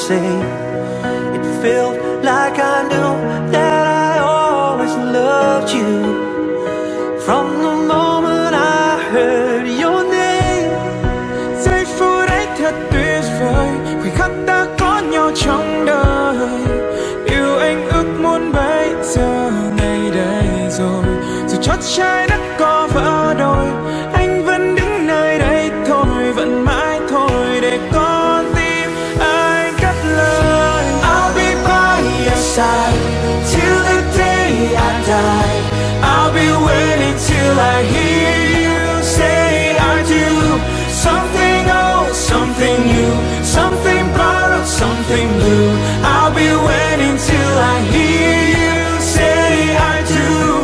say. It felt like I knew that I always loved you. From the moment I heard your name. Giây phút ấy thật tuyệt vời, khoảnh khắc ta có nhau trong đời. Điều anh ước muốn bây giờ ngày đây rồi. Dù chót trái đất có vỡ đôi, anh vẫn đứng nơi đây thôi, vẫn mãi thôi để con tim anh cất lời. I'll be by your side till the day I die. I'll be waiting till I hear you say I do. Something old, something new, something borrowed, something blue. I'll be waiting till I hear you say I do.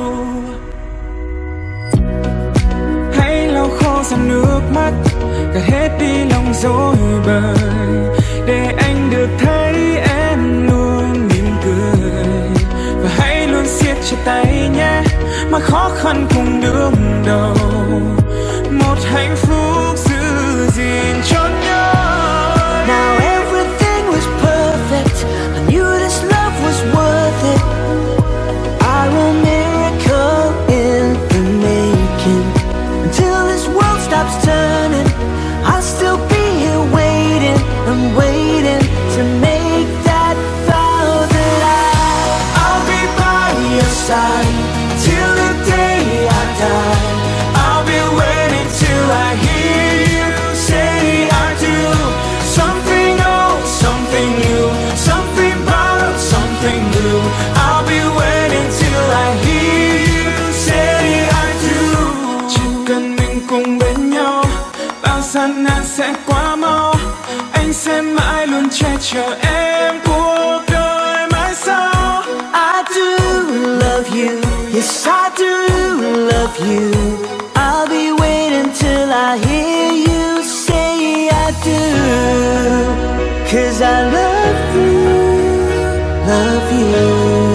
Hãy lau khô dòng nước mắt, gạt hết đi lòng dối bời, để anh được thấy em luôn mỉm cười. Và hãy luôn siết chặt tay nhé, mà khó khăn cùng đương đầu. Một hạnh phúc giữ gìn cho nhau. Now everything was perfect. I knew this love was worth it. I want miracle in the making. Until this world stops turning, I'll still be here waiting. I'm waiting to make that vow that I'll be by your side till the day I die. I'll be waiting till I hear you say I do. Something old, something new, something borrowed, something new. I'll be waiting till I hear you say I do. Chỉ cần mình cùng bên nhau, bao gian nan sẽ qua mau. Anh sẽ mãi luôn che chở em cuộc đời mãi sau. I do love you. Yes, I do love you. I'll be waiting till I hear you say I do. 'Cause I love you, love you.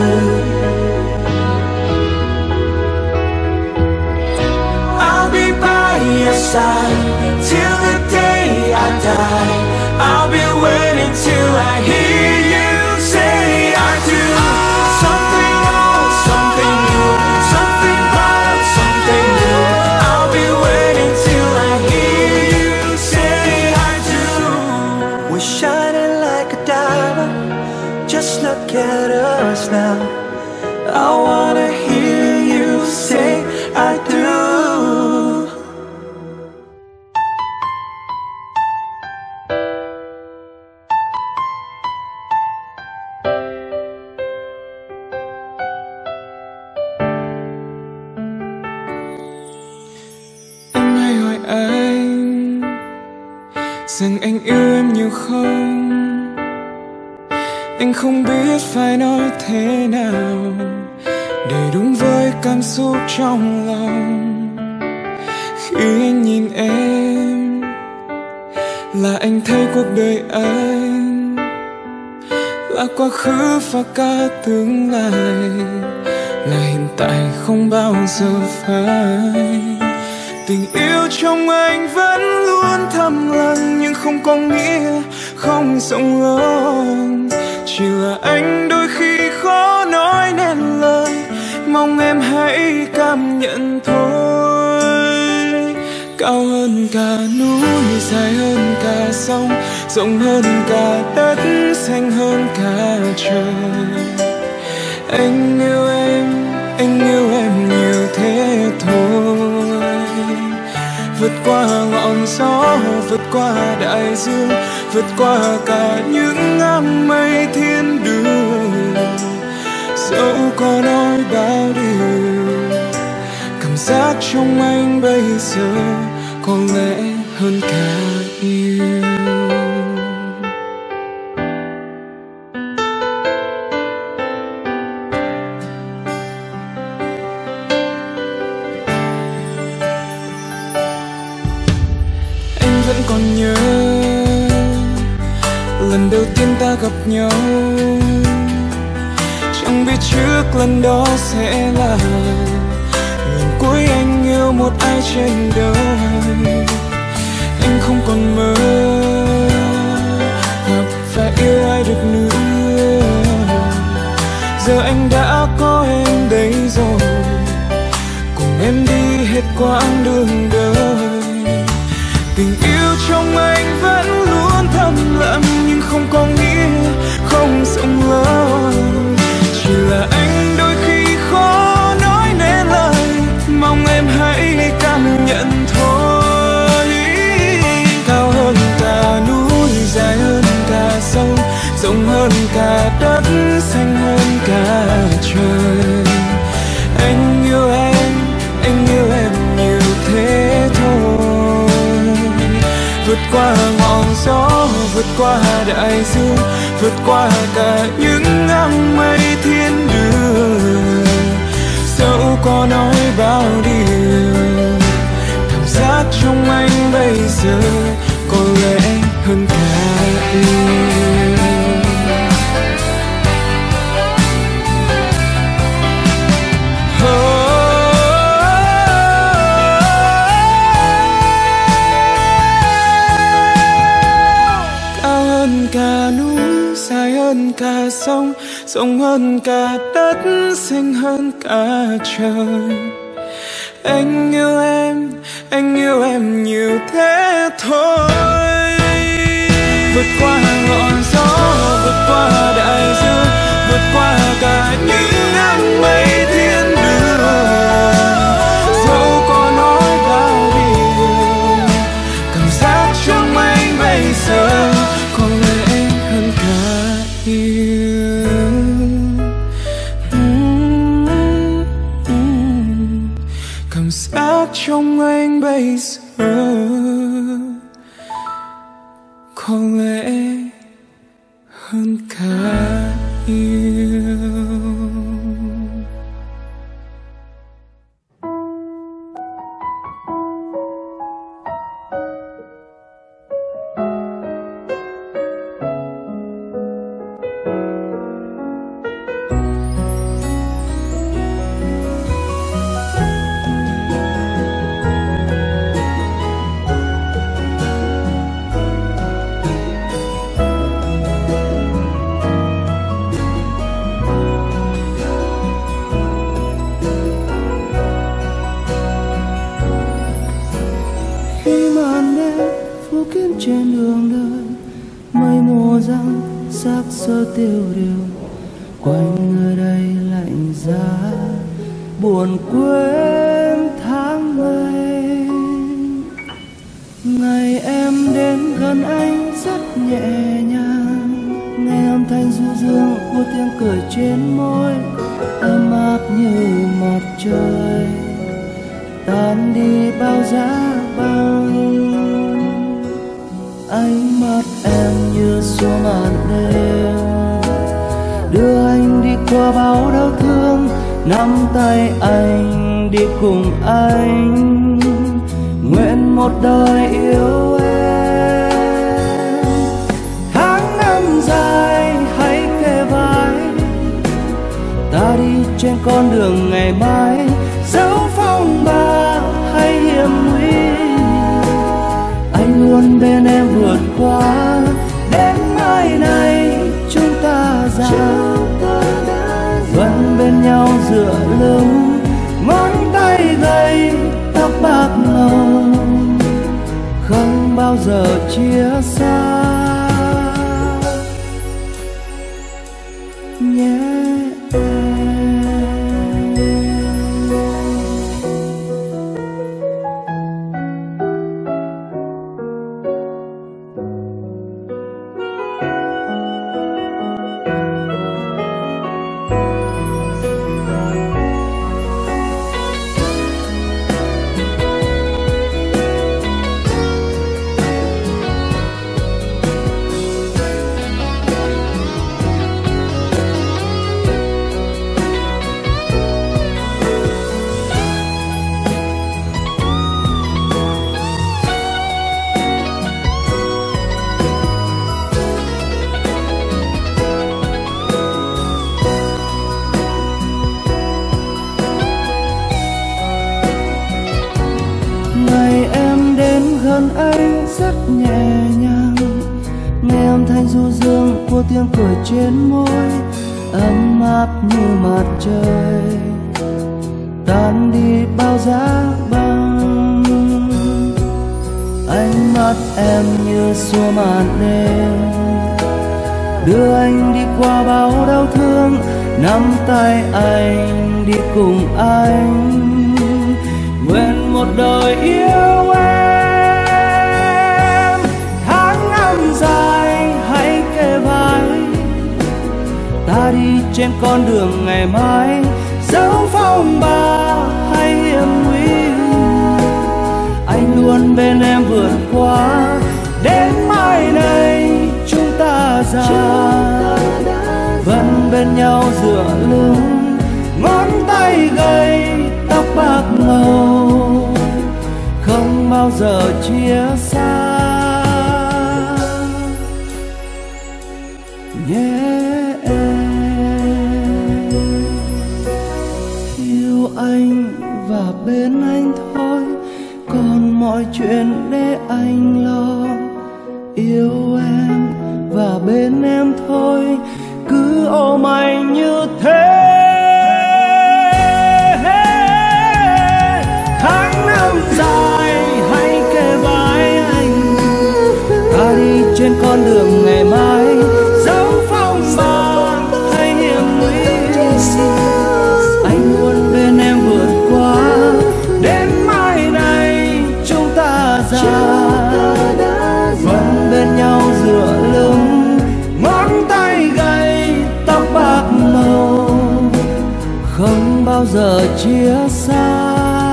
I'll be by your side till the day I die. I'll be waiting till I hear you say I do. Something old, something new, something borrowed, something new. I'll be waiting till I hear you say I do. We're shining like a diamond. Just look at us now. I wanna hear you say I do. Em hay hỏi anh rằng anh yêu em nhiều không. Anh không biết phải nói thế nào để đúng với cảm xúc trong lòng. Khi anh nhìn em là anh thấy cuộc đời anh là quá khứ và cả tương lai, là hiện tại không bao giờ phai. Tình yêu trong anh vẫn luôn thầm lặng, nhưng không có nghĩa không rộng lớn. Chỉ là anh đôi khi khó nói nên lời, mong em hãy cảm nhận thôi. Cao hơn cả núi, dài hơn cả sông, rộng hơn cả đất, xanh hơn cả trời. Anh yêu em nhiều thế thôi. Vượt qua ngọn gió, vượt qua đại dương, vượt qua cả những áng mây thiên đường. Dẫu có nói bao điều, cảm giác trong anh bây giờ có lẽ hơn cả yêu. Anh vẫn còn nhớ lần đầu tiên ta gặp nhau, chẳng biết trước lần đó sẽ là lần cuối anh yêu một ai trên đời. Anh không còn mơ gặp phải yêu ai được nữa. Giờ anh đã có em đây rồi, cùng em đi hết quãng đường đời. Tình yêu trong anh vẫn luôn thầm lặng, nhưng không có nghĩa không rộng lớn. Chỉ là anh đôi khi khó nói nên lời, mong em hãy cảm nhận thôi. Cao hơn cả núi, dài hơn cả sông, rộng hơn cả đất, xanh hơn cả trời. Anh yêu em nhiều thế thôi. Vượt qua ngọn gió, vượt qua đại dương, vượt qua cả những áng mây thiên đường. Dẫu có nói bao điều, cảm giác trong anh bây giờ có lẽ hơn cả yêu. Cao hơn cả núi, dài hơn cả sông, rộng hơn cả đất, xanh hơn cả trời. Anh yêu em nhiều thế thôi. Vượt qua ngọn gió, vượt qua đại dương, vượt qua cả những áng mây thiên đường. Dẫu có nói bao điều, cảm giác trong anh bây giờ có lẽ hơn cả yêu. Cảm giác trong anh bây giờ có lẽ hơn cả yêu. Trên đường đời mây mù răng xác xơ tiêu điều, quanh nơi đây lạnh giá buồn quên tháng ngày. Ngày em đến gần anh rất nhẹ nhàng, nghe âm thanh du dương của tiếng cười trên môi, ấm áp như mặt trời tan đi bao giá băng. Ánh mắt em như xuống màn đêm, đưa anh đi qua bao đau thương, nắm tay anh đi cùng anh, nguyện một đời yêu em. Tháng năm dài hãy kề vai, ta đi trên con đường ngày mai, dẫu phong ba hay hiểm nguy, anh luôn bên em vượt qua. Đến mai này chúng ta già, vẫn bên nhau dựa lưng, ngón tay gầy tóc bạc màu, không bao giờ chia xa nhé em. gần anh rất nhẹ nhàng, nghe âm thanh du dương của tiếng cười trên môi, ấm áp như mặt trời tan đi bao giá băng. Ánh mắt em như xua màn đêm, đưa anh đi qua bao đau thương, nắm tay anh đi cùng anh, nguyện một đời yêu em. Tháng năm dài hãy kề vai, ta đi trên con đường ngày mai, dẫu phong ba hay hiểm nguy, anh luôn bên em vượt qua. Đến mai này chúng ta già, vẫn bên nhau dựa lưng, ngón tay gầy tóc bạc màu, không bao giờ chia xa. Yêu anh và bên anh thôi, còn mọi chuyện để anh lo. Yêu em và bên em thôi, cứ ôm anh như thế. Tháng năm dài hãy kề vai anh, ta đi trên con đường ngày mai, dẫu phong ba hay hiểm nguy, anh luôn bên em vượt qua. Đến mai này chúng ta già, vẫn bên nhau dựa lưng, ngón tay gầy tóc bạc màu, không bao giờ chia xa.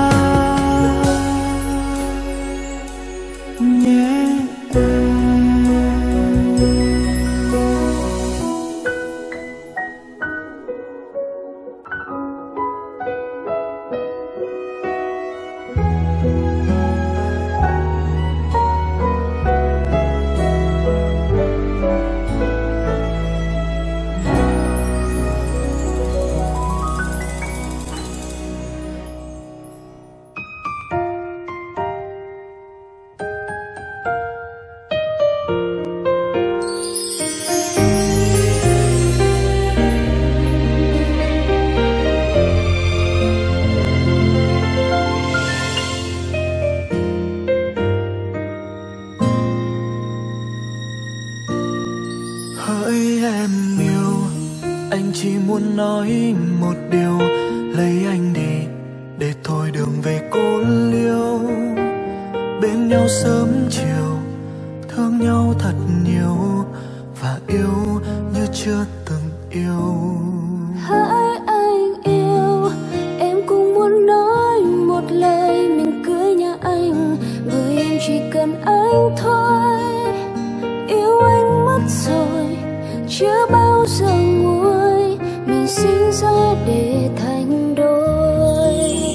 Hỡi em yêu, anh chỉ muốn nói một điều, lấy anh đi để thôi đường về cô liêu. Bên nhau sớm chiều, thương nhau thật nhiều, và yêu như chưa từng yêu. Hỡi anh yêu, em cũng muốn nói một lời, mình cưới nhà anh, bởi em chỉ cần anh thôi. Yêu anh mất rồi, chưa bao giờ nguôi, mình sinh ra để thành đôi.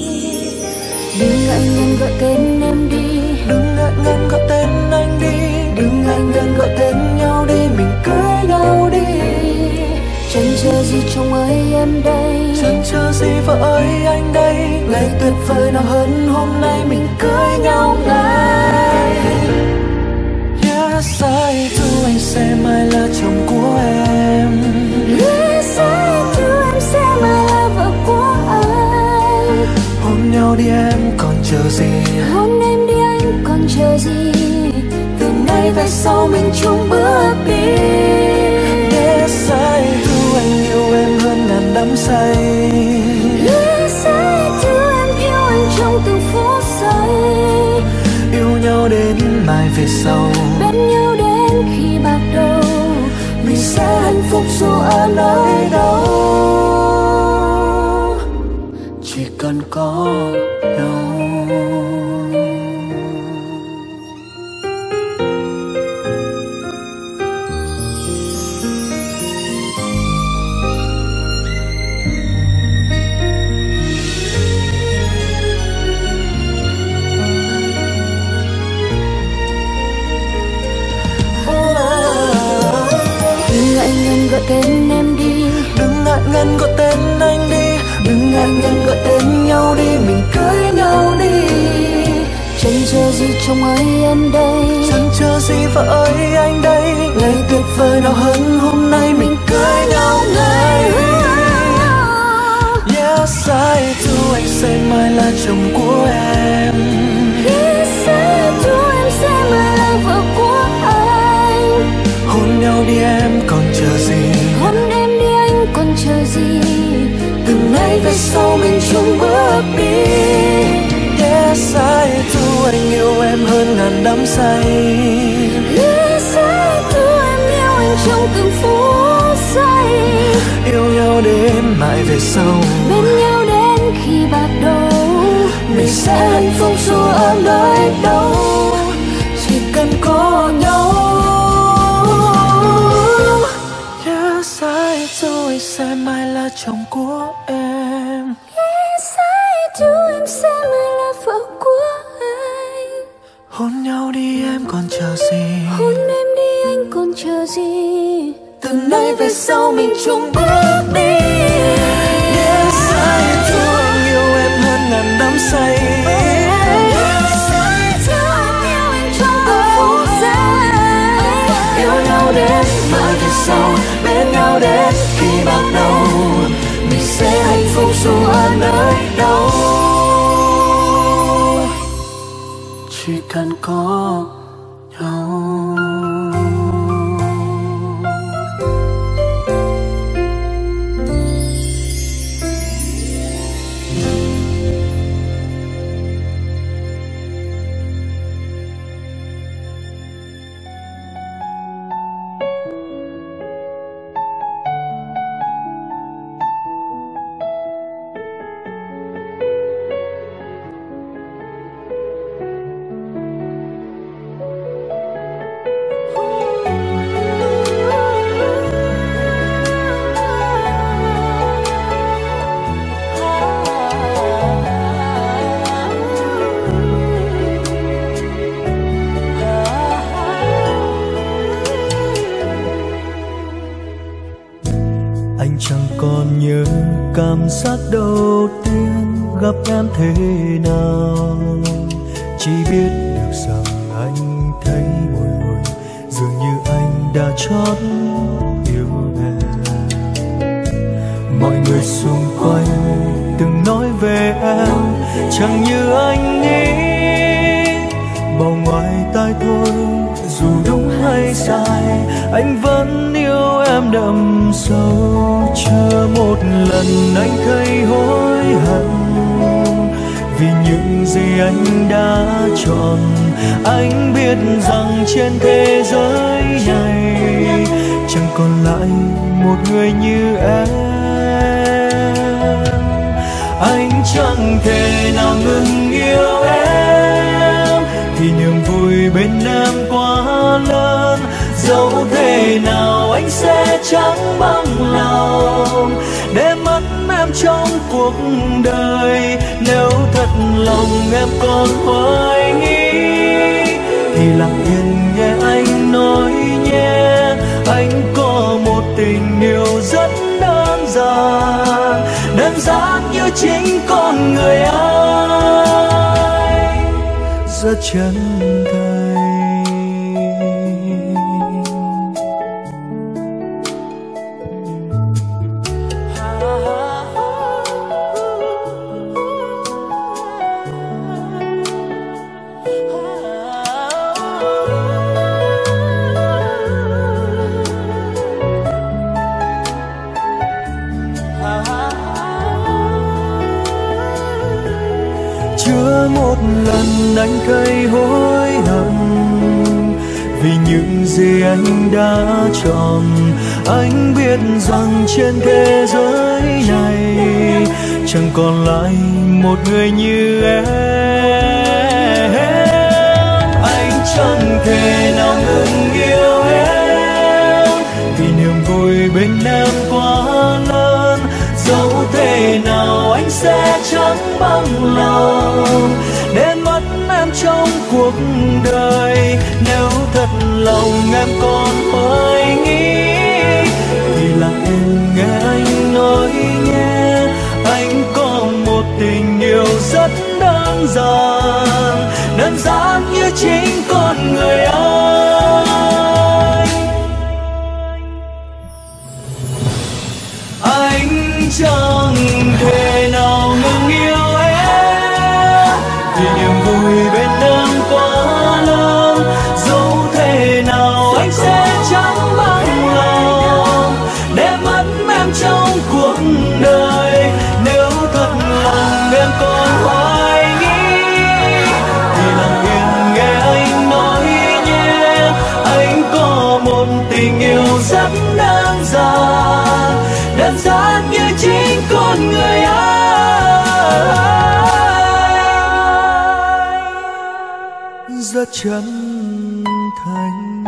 Đừng ngại ngần gọi tên em đi, đừng ngại ngần gọi tên anh đi, đừng ngại ngần gọi tên nhau đi, mình cưới nhau đi. Chẳng chờ gì chồng ơi em đây, chẳng chờ gì vợ ơi anh đây, ngày tuyệt vời nào hơn hôm nay mình cưới nhau ngay. Yes, I do, anh sẽ mãi là chồng của em. Yes, I do, em sẽ mãi là vợ của anh. Hôn nhau đi em còn chờ gì, hôn em đi anh còn chờ gì, từ nay về sau mình chung bước đi. Yes, I do, anh yêu em hơn ngàn đắm say. Yes, I do, em yêu anh trong từng phút giây. Yêu nhau đến mai về sau, bên nhau đến khi bạc đầu, mình sẽ hạnh phúc dù ở nơi đâu, chỉ cần có nhau. Gọi tên em đi, đừng ngại ngần gọi tên anh đi, đừng ngại ngần gọi tên nhau đi, mình cưới nhau đi. Chẳng chờ gì chồng ơi em đây, chẳng chờ gì vợ ơi anh đây. Ngày tuyệt vời nào hơn hôm nay mình cưới nhau ngày. Yes I do, anh sẽ mãi là chồng của em. Yes I do, em sẽ mãi là vợ của anh. Hôn nhau đi em còn chờ gì, hôn em đi anh còn chờ gì. từ nay về sau mình chung bước đi. Yes I do, anh yêu em hơn ngàn đắm say. Yes I do, em yêu anh trong từng phút giây. Yêu nhau đến mãi về sau, bên nhau đến khi bạc đầu. mình sẽ hạnh phúc dù ở nơi đâu, chỉ cần có nhau. Yes I do, anh sẽ mãi là chồng của em. Yes I do, em sẽ mãi là vợ của anh. Hôn nhau đi em còn chờ gì, hôn em đi anh còn chờ gì. từ nay về sau mình chung bước đi. Yes I do, anh yêu em hơn ngàn đắm say. Yes I do, em yêu anh trong từng phút giây. Yêu nhau đến mãi về sau, bên nhau đến khi bạc đầu. Mình sẽ hạnh phúc dù ở nơi đâu, chỉ cần có nhau. Anh chẳng còn nhớ cảm giác đầu tiên gặp em thế nào, chỉ biết được rằng anh thấy bồi hồi, dường như anh đã chót yêu em. Mọi người xung quanh từng nói về em chẳng như anh nghĩ, bỏ ngoài tai thôi dù đúng hay sai, anh vẫn yêu em đậm sâu. Chưa một lần anh thấy hối hận vì những gì anh đã chọn. Anh biết rằng trên thế giới này chẳng còn lại một người như em. Anh chẳng thể nào ngừng yêu em thì niềm vui bên em quá lớn. Dẫu thế nào anh sẽ chẳng bằng lòng để mất em trong cuộc đời. Nếu thật lòng em còn hoài nghi thì lặng yên nghe anh nói nhé. Anh có một tình yêu rất đơn giản như chính con người anh, rất chân thành. Chưa một lần anh thấy hối hận vì những gì anh đã chọn. Anh biết rằng trên thế giới này chẳng còn lại một người như em. Anh chẳng thể nào ngừng yêu em vì niềm vui bên em quá lớn. Dẫu thế nào anh sẽ chẳng bằng lòng để mất em trong cuộc đời. Nếu thật lòng em còn hoài nghi thì lặng em nghe anh nói nhé. Anh có một tình yêu rất đơn chẳng thể nào ngừng yêu em, vì niềm vui bên em quá lớn. Dẫu thế nào anh sẽ chẳng bằng lòng để mất em trong cuộc đời. Nếu thật lòng em còn hoài nghi thì lặng yên nghe anh nói nhé. Anh có một tình yêu rất đơn giản như chính con người anh, rất chân thành.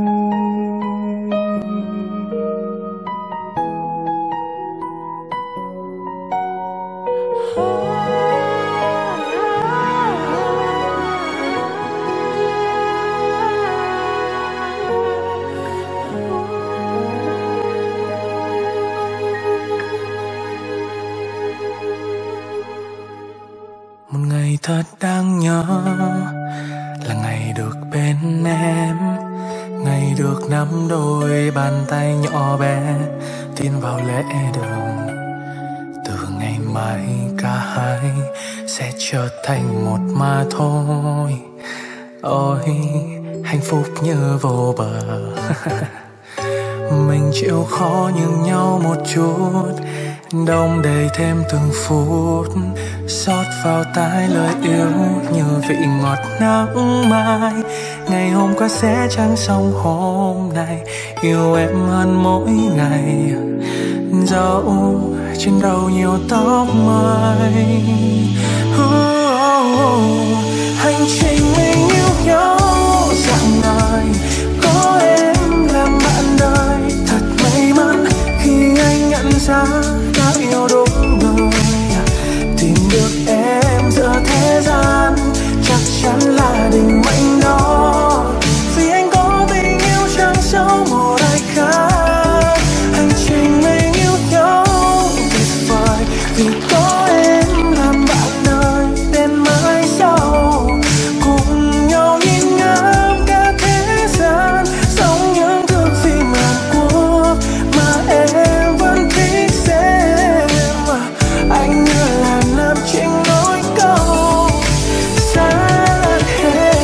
Một ngày thật đáng nhớ là ngày được bên em, ngày được nắm đôi bàn tay nhỏ bé tiến vào lễ đường. Từ ngày mai cả hai sẽ trở thành một mà thôi. Ôi hạnh phúc như vô bờ. Mình chịu khó nhường nhau một chút, đong đầy thêm từng phút, xót vào tai lời yêu như vị ngọt nắng mai. Ngày hôm qua sẽ chẳng xong hôm nay, yêu em hơn mỗi ngày. Dẫu trên đầu nhiều tóc mai. Hành trình mình yêu nhau dạng đời, có em làm bạn đời. Thật may mắn khi anh nhận ra đã yêu đúng người. Tìm được em giữa thế gian chắc chắn là định mệnh đó, vì anh có tình yêu chẳng sâu một ai khác. Hành trình mình yêu nhau tuyệt vời, vì có em làm bạn đời đến mãi sau. Cùng nhau nhìn ngắm cả thế gian, sống những thước phim Hàn Quốc mà em vẫn thích xem. Anh như là nam chính nói câu sát hết.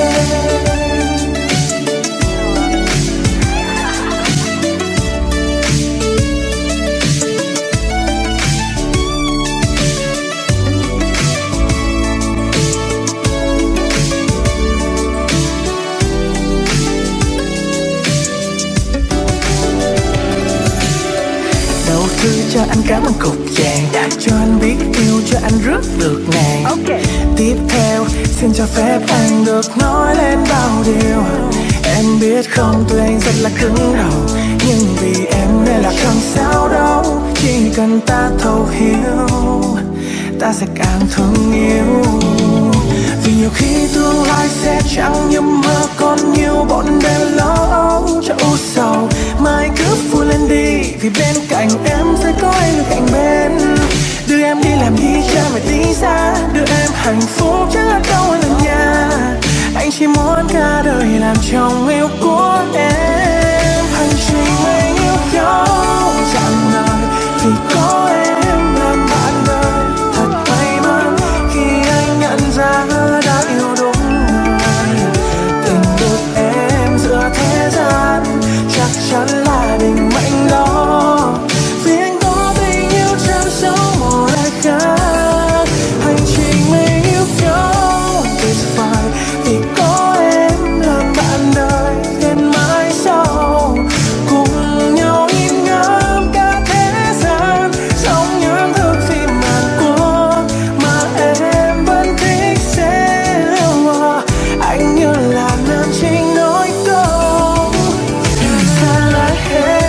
Đầu tư cho anh cảm ơn cục vàng, cho anh biết yêu, cho anh rước được nàng. Tiếp theo xin cho phép anh được nói lên bao điều. Em biết không, tụi anh rất là cứng đầu, nhưng vì em nên là không sao đâu. Chỉ cần ta thấu hiểu, ta sẽ càng thương yêu. Vì nhiều khi tương lai sẽ chẳng như mơ, còn nhiều bọn đêm lo âu cho u sầu. Mai cứ vui lên đi, vì bên cạnh em sẽ có anh ở cạnh bên. Đưa em đi làm đi cha mẹ tí xa, đưa em hạnh phúc chẳng là đâu ở nhà. Anh chỉ muốn cả đời làm chồng yêu của em. Hành trình mình yêu nhau trọn đời, vì có em làm bạn đời. Thật may mắn khi anh nhận ra đã yêu đúng người. Tình được em giữa thế gian chắc chắn là định mệnh đó, vì anh có tình yêu chẳng sống một ai khác. Hành trình mình yêu nhau tuyệt vời, vì có em làm bạn đời đến mãi sau. Cùng nhau nhìn ngắm cả thế gian, sống những thước phim Hàn Quốc mà em vẫn thích xem. Anh như là nam chính nói câu xa lại hết.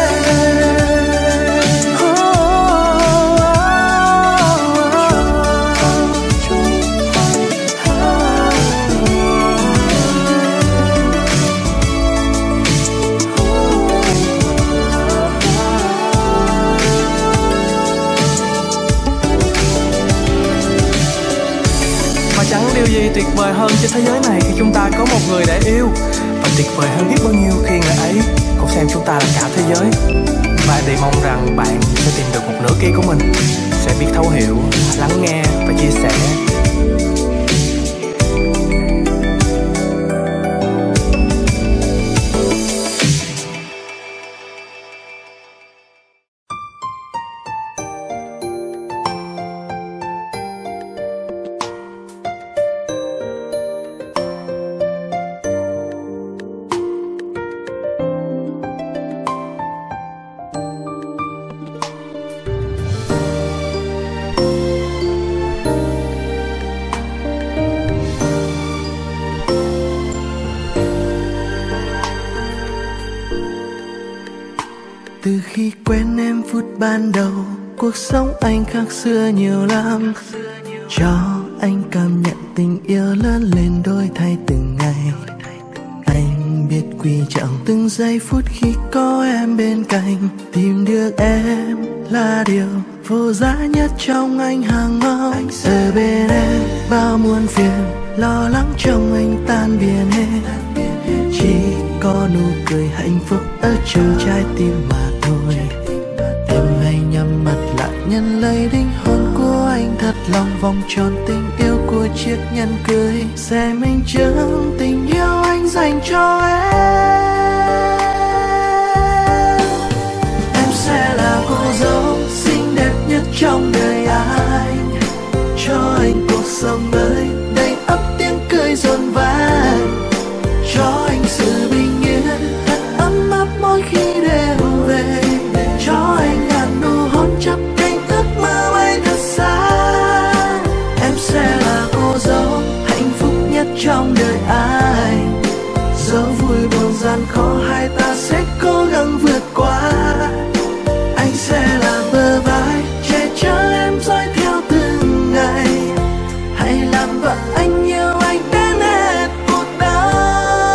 Và chẳng điều gì tuyệt vời hơn trên thế giới này khi chúng ta có một người để yêu. Và tuyệt vời hơn biết bao nhiêu khi người ấy cũng xem chúng ta là cả thế giới. Và Andy mong rằng bạn sẽ tìm được một nửa kia của mình sẽ biết thấu hiểu, lắng nghe và chia sẻ. Từ khi quen em phút ban đầu, cuộc sống anh khác xưa nhiều lắm. Cho anh cảm nhận tình yêu lớn lên đổi thay từng ngày. Anh biết quý trọng từng giây phút khi có em bên cạnh. Tìm được em là điều vô giá nhất trong anh hàng mong. Ở bên em bao muôn phiền, lo lắng trong anh tan biến hết. Chỉ có nụ cười hạnh phúc ở trong trái tim mà thôi. Em hãy nhắm mắt lại nhận lấy linh hồn của anh thật lòng. Vòng tròn tình yêu của chiếc nhẫn cưới sẽ minh chứng tình yêu anh dành cho em. Em sẽ là cô dâu xinh đẹp nhất trong đời anh, cho anh cuộc sống mới đầy ắp tiếng cười rộn vang. Cho anh sự bình yên thật ấm áp mỗi khi đêm về. Cho anh ngàn nụ hôn chắp cánh ước mơ bay thật xa. Em sẽ là cô dâu hạnh phúc nhất trong đời anh. Dẫu vui buồn gian khó hai ta sẽ cố gắng vượt qua. Anh sẽ là bờ vai che chở em dõi theo từng ngày. Hãy làm vợ anh yêu anh đến hết cuộc đời.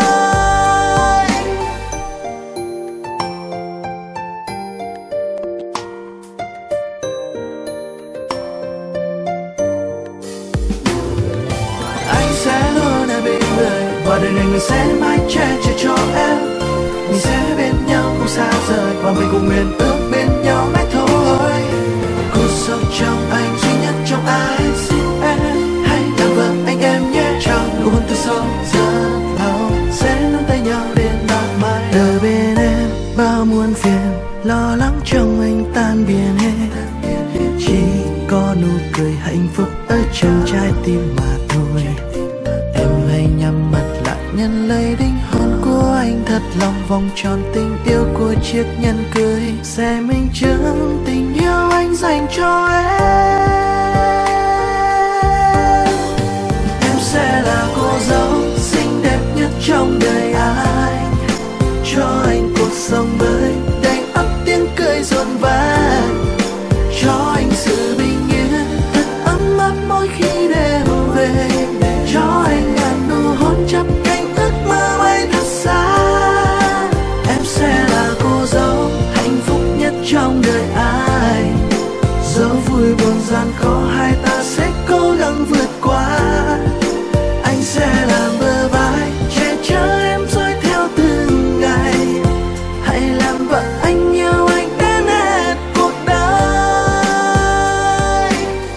Và đời này mình sẽ mãi che chở cho em. Mình sẽ bên nhau không xa rời, và mình cùng nguyện ước bên nhau mãi thôi. Cuộc sống trong anh duy nhất trong ai xin em. Hãy làm vợ anh em nhé. Trong nụ hôn từ sâu rất lâu sẽ nắm tay nhau đến bao mãi. Đời bên em bao muôn phiền, lo lắng trong anh tan biến hết. Chỉ có nụ cười hạnh phúc ở trong trái tim mà thôi. Em hãy nhắm mắt lại nhận lấy linh hồn của anh thật lòng. Vòng tròn tình yêu của chiếc nhẫn cưới sẽ minh chứng tình yêu anh dành cho em. Em sẽ là cô dâu xinh đẹp nhất trong đời anh, cho anh cuộc sống mới đầy ắp tiếng cười rộn vang. Cho anh sự bình yên thật ấm áp mỗi khi đêm về. Cho anh ngàn nụ hôn chắp cánh ước mơ bay thật xa. Em sẽ là cô dâu hạnh phúc nhất trong đời anh. Dẫu vui buồn gian khó hai ta sẽ cố gắng vượt qua. Anh sẽ là bờ vai che chở em dõi theo từng ngày. Hãy làm vợ anh yêu anh đến hết cuộc đời.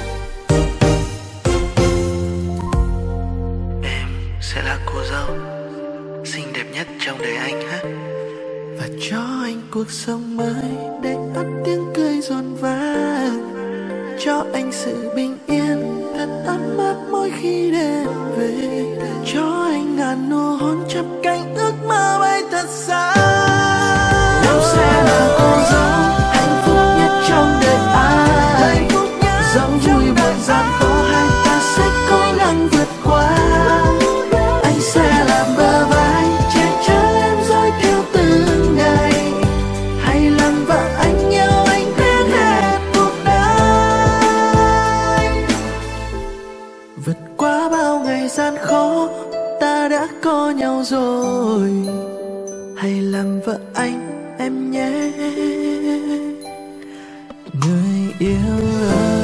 Em sẽ là cô dâu xinh đẹp nhất trong đời anh ha. Và cho anh cuộc sống mới đầy ắp tiếng cười rộn vang. Cho anh sự bình yên thật ấm áp mỗi khi đêm về. Cho anh ngàn nụ hôn chắp cánh ước mơ bay thật xa. Em sẽ là cô dâu hạnh phúc nhất trong đời anh. Dẫu vui buồn gian khó hai ta sẽ cố gắng vượt qua. Anh sẽ là bờ vai che chở em dõi theo từng ngày. Hãy làm vợ anh yêu anh đến hết cuộc đời. Vượt qua bao ngày gian khó ta đã có nhau rồi. Hãy làm vợ anh em nhé, người yêu ơi.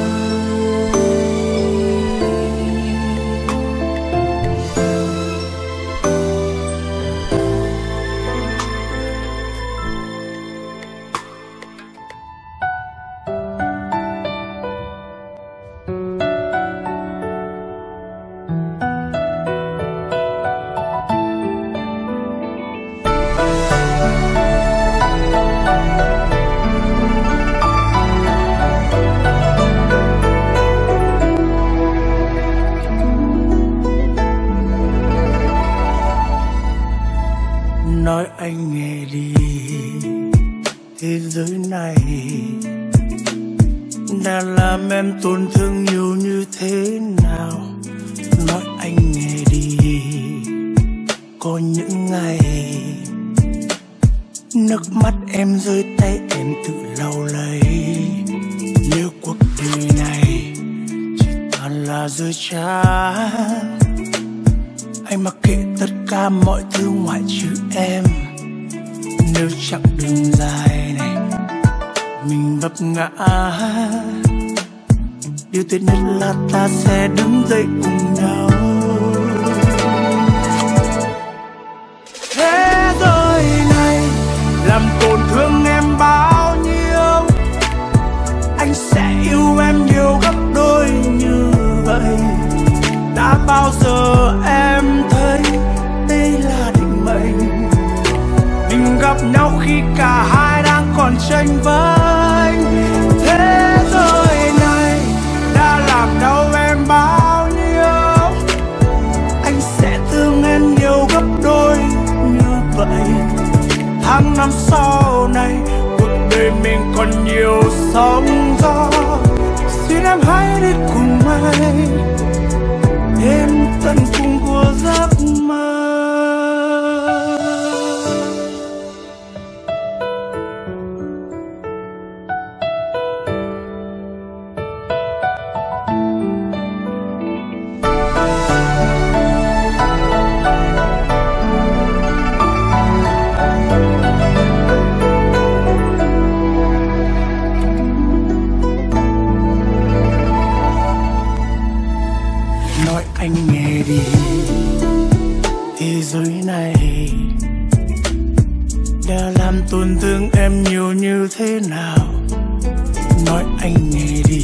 đã làm em tổn thương nhiều như thế nào. Nói anh nghe đi. Có những ngày nước mắt em rơi tay em tự lau lấy. Nếu cuộc đời này chỉ toàn là rơi trá, anh mặc kệ tất cả mọi thứ ngoại trừ em. Nếu chặng đường dài này mình vấp ngã, điều tuyệt nhất là ta sẽ đứng dậy cùng nhau. Thế giới này làm tổn thương em bao nhiêu, anh sẽ yêu em nhiều gấp đôi như vậy. Đã bao giờ em thấy đây là định mệnh, mình gặp nhau khi cả hai đang còn chênh vênh. Thế giới này đã làm đau em bao nhiêu, anh sẽ thương em nhiều gấp đôi như vậy. Tháng năm sau này cuộc đời mình còn nhiều sóng gió, xin em hãy đi cùng anh đến tận cùng của giấc mơ. Anh nghe đi, thế giới này đã làm tổn thương em nhiều như thế nào. Nói anh nghe đi,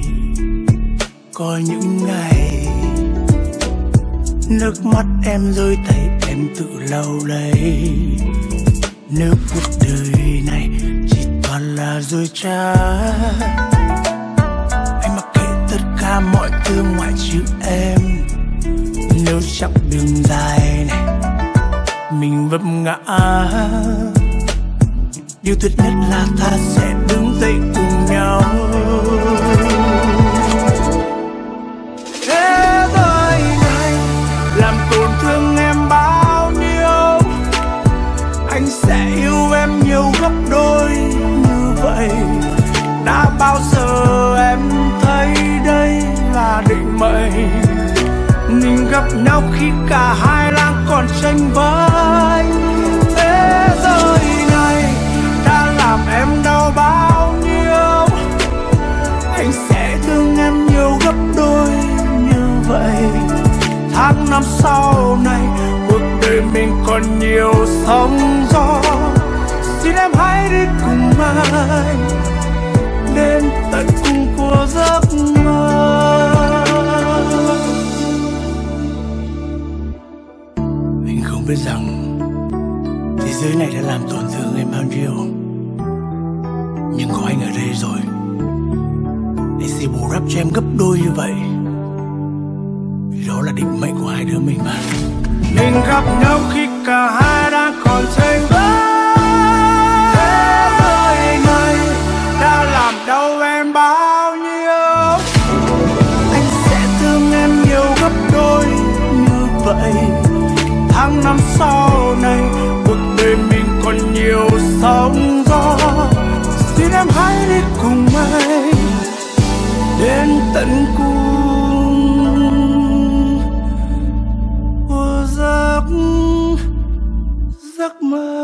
có những ngày nước mắt em rơi tay em tự lau lấy. Nếu cuộc đời này chỉ toàn là rơi trá, anh mặc kệ tất cả mọi thứ ngoại trừ em. Nếu chặng đường dài này mình vấp ngã, điều tuyệt nhất là ta sẽ đứng dậy cùng nhau. Thế giới này làm tổn thương em bao nhiêu, anh sẽ yêu em nhiều gấp đôi như vậy. Đã bao giờ em thấy đây là định mệnh, mình gặp nhau khi cả hai đang còn chênh vênh. Thế giới này đã làm em đau bao nhiêu, anh sẽ thương em nhiều gấp đôi như vậy. Tháng năm sau này cuộc đời mình còn nhiều sóng gió, xin em hãy đi cùng anh đến tận cùng của giấc mơ. Không biết rằng thế giới này đã làm tổn thương em bao nhiêu, nhưng có anh ở đây rồi để sẽ bù đắp cho em gấp đôi như vậy. Vì đó là định mệnh của hai đứa mình mà. Mình gặp nhau khi cả hai đang còn chênh vênh. Thế giới này đã làm đau em bao nhiêu, anh sẽ thương em nhiều gấp đôi như vậy. Tháng năm sau này cuộc đời mình còn nhiều sóng gió, xin em hãy đi cùng anh đến tận cùng của giấc mơ.